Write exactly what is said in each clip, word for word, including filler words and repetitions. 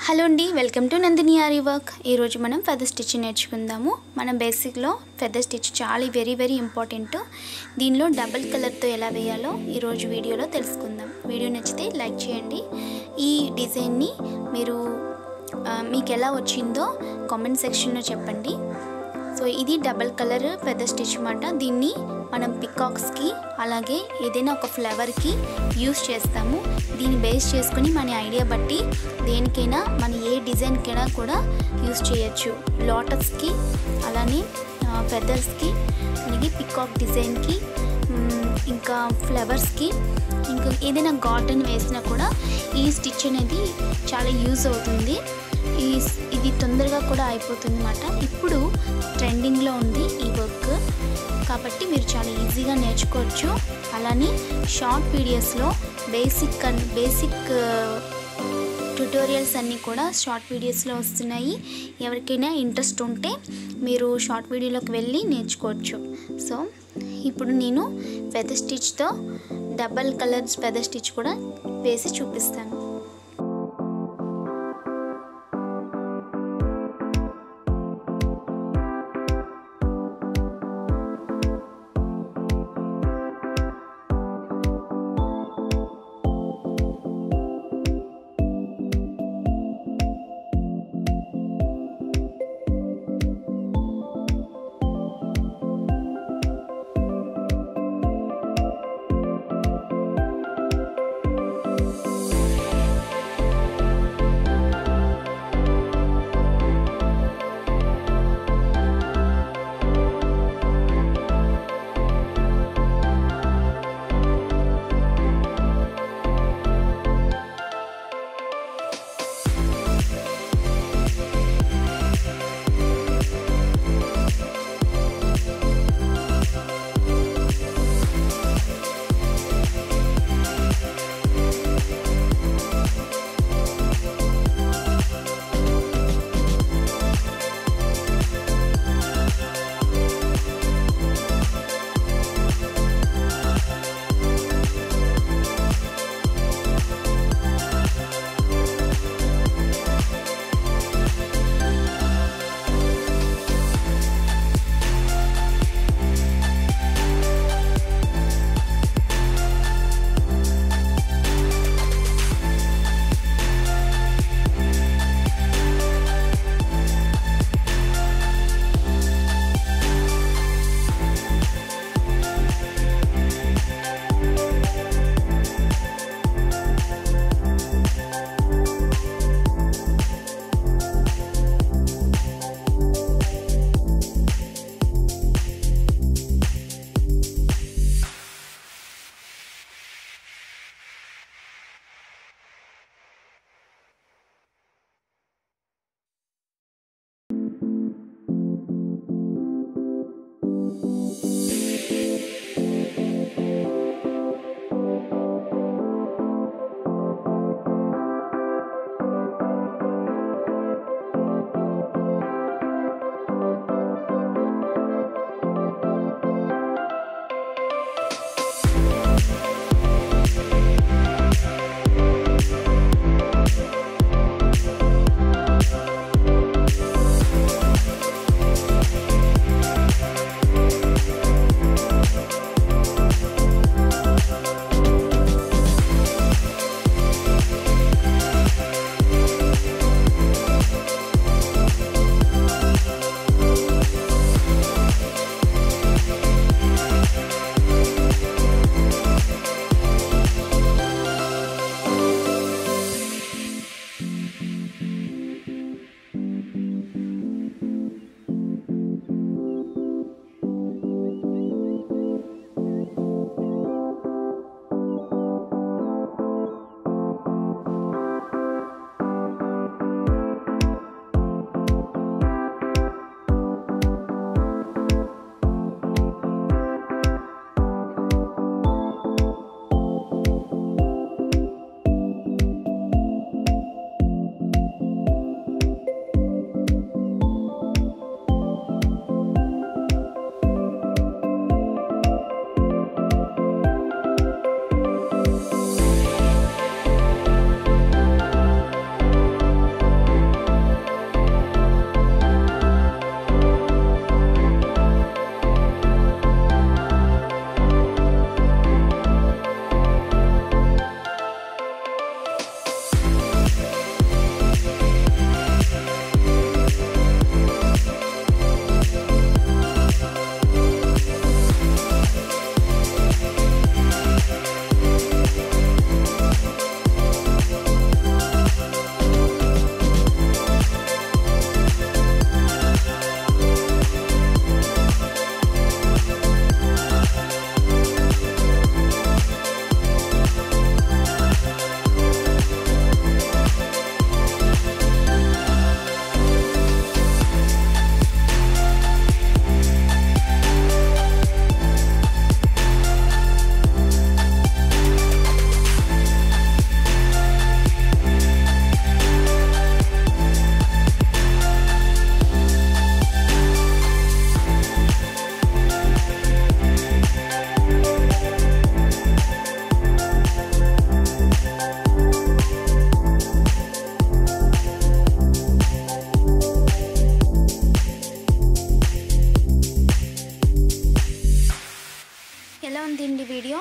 Hello అండి, welcome to Nandini aari work. ఈరోజు మనం ఫెదర్ స్టిచ్ నేర్చుకుందాము. మనం బేసిక్లో ఫెదర్ స్టిచ్ చాలా వెరీ వెరీ ఇంపార్టెంట్. దీనిలో డబుల్ కలర్తో ఎలా వేయాలో ఈరోజు వీడియోలో తెలుసుకుందాం. వీడియో నచ్చితే లైక్ చేయండి. ఈ డిజైన్ని మీరు మీకు ఎలా వచ్చిందో కామెంట్ సెక్షన్లో చెప్పండి. సో ఇది డబల్ కలర్ ఫెదర్ స్టిచ్ మాట. దీన్ని మనం పికాక్స్కి అలాగే ఏదైనా ఒక ఫ్లవర్కి యూస్ చేస్తాము. దీన్ని బేస్ చేసుకుని మన ఐడియా బట్టి దేనికైనా మన ఏ డిజైన్కైనా కూడా యూస్ చేయొచ్చు. లోటస్కి అలానే ఫెదర్స్కి అలాగే పికాక్ డిజైన్కి ఇంకా ఫ్లవర్స్కి ఇంకా ఏదైనా గార్డెన్ వేసినా కూడా ఈ స్టిచ్ అనేది చాలా యూజ్ అవుతుంది. ఈ ఇది తొందరగా కూడా అయిపోతుంది అన్నమాట. ఇప్పుడు ట్రెండింగ్లో ఉంది ఈ వర్క్ కాబట్టి మీరు చాలా ఈజీగా నేర్చుకోవచ్చు. అలానే షార్ట్ వీడియోస్లో బేసిక్ బేసిక్ ట్యుటోరియల్స్ అన్నీ కూడా షార్ట్ వీడియోస్లో వస్తున్నాయి. ఎవరికైనా ఇంట్రెస్ట్ ఉంటే మీరు షార్ట్ వీడియోలోకి వెళ్ళి నేర్చుకోవచ్చు. సో ఇప్పుడు నేను ఫెదర్ స్టిచ్తో డబల్ కలర్స్ ఫెదర్ స్టిచ్ కూడా వేసి చూపిస్తాను.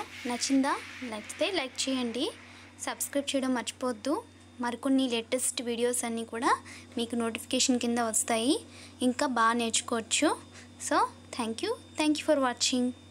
నచ్చిందా? నచ్చితే లైక్ చేయండి, సబ్స్క్రైబ్ చేయడం మర్చిపోవద్దు. మరికొన్ని లేటెస్ట్ వీడియోస్ అన్నీ కూడా మీకు నోటిఫికేషన్ కింద వస్తాయి. ఇంకా బాగా నేర్చుకోవచ్చు. So thank you thank you for watching.